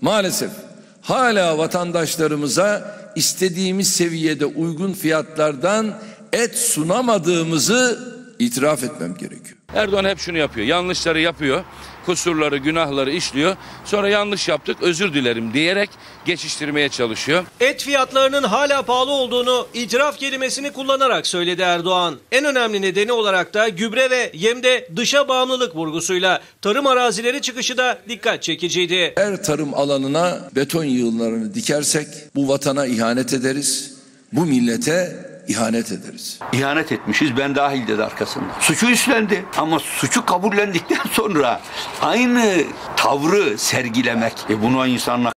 Maalesef hala vatandaşlarımıza istediğimiz seviyede uygun fiyatlardan et sunamadığımızı itiraf etmem gerekiyor. Erdoğan hep şunu yapıyor. Yanlışları yapıyor. Kusurları, günahları işliyor. Sonra yanlış yaptık, özür dilerim diyerek geçiştirmeye çalışıyor. Et fiyatlarının hala pahalı olduğunu itiraf kelimesini kullanarak söyledi Erdoğan. En önemli nedeni olarak da gübre ve yemde dışa bağımlılık vurgusuyla tarım arazileri çıkışı da dikkat çekiciydi. Her tarım alanına beton yığınlarını dikersek bu vatana ihanet ederiz. Bu millete İhanet ederiz. İhanet etmişiz, ben dahil dedi arkasında. Suçu üstlendi ama suçu kabullendikten sonra aynı tavrı sergilemek. Bunu insanlar